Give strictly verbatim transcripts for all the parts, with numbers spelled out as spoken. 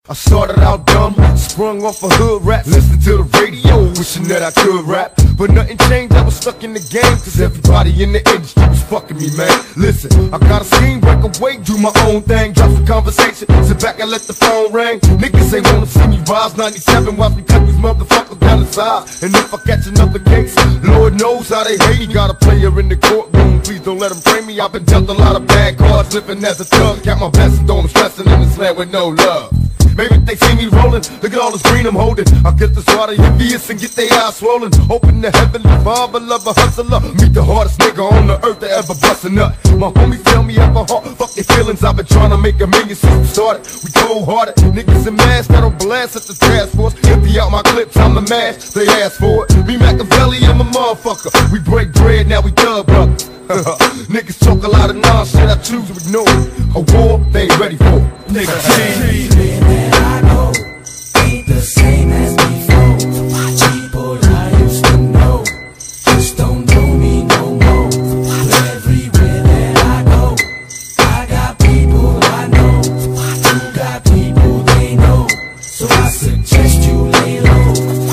I started out dumb, sprung off a hood rap, listened to the radio, wishing that I could rap. But nothing changed, I was stuck in the game, cause everybody in the industry was fucking me, man. Listen, I got a scheme, break away, do my own thing, drop some conversation, sit back and let the phone ring. Niggas ain't wanna see me rise, ninety-seven, watch me cut these motherfuckers down the side. And if I catch another case, Lord knows how they hate me. Got a player in the courtroom, please don't let him frame me. I've been dealt a lot of bad cards, living as a thug. Got my blessings on, I'm stressing in this land with no love. Maybe if they see me rolling, look at all this green I'm holding. I'll get this water envious and get their eyes swollen. Open the heavenly father, love a hustler. Meet the hardest nigga on the earth to ever bust a nut. My homies tell me have a heart, fuck their feelings. I've been trying to make a million since we started. We cold hearted, niggas in masks that'll blast at the task force. Empty out my clips, I'm the mash, they ask for it. Me Makaveli, I'm a motherfucker. We break bread, now we thug brothers. Niggas talk a lot of nonsense, I choose to ignore it. A war, they ain't ready for it. Niggas that I know ain't the same as before. People I used to know just don't know me no more. But everywhere that I go, I got people I know who got people they know. So I suggest you lay low.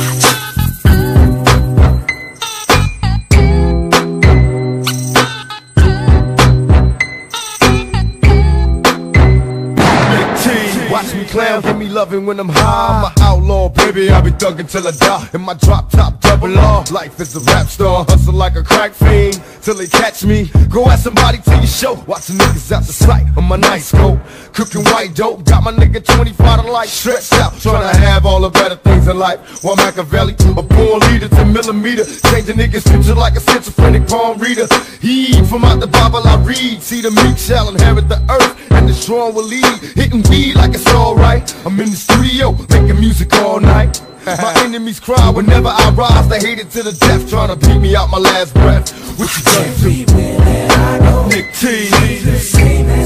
Watch me clown, give me loving when I'm high. I'm an outlaw, baby, I be thuggin' till I die. In my drop top double R, life is a rap star. Hustle like a crack fiend, till they catch me. Go ask somebody to your show. Watching niggas out the sight on my night scope. Cooking white dope, got my nigga twenty-five to life stretched out. Tryna have all the better things in life. While Makaveli, a born leader to millimeter. Changing niggas' future like a schizophrenic palm reader. He from out the Bible I read. See the meek shall inherit the earth, and the strong will lead. Hitting weed like it's alright. I'm in the studio, making music all night. My enemies cry whenever I rise. They hate it to the death, trying to beat me out my last breath. What you gonna do? Everywhere that I go, Nick T. ain't the same as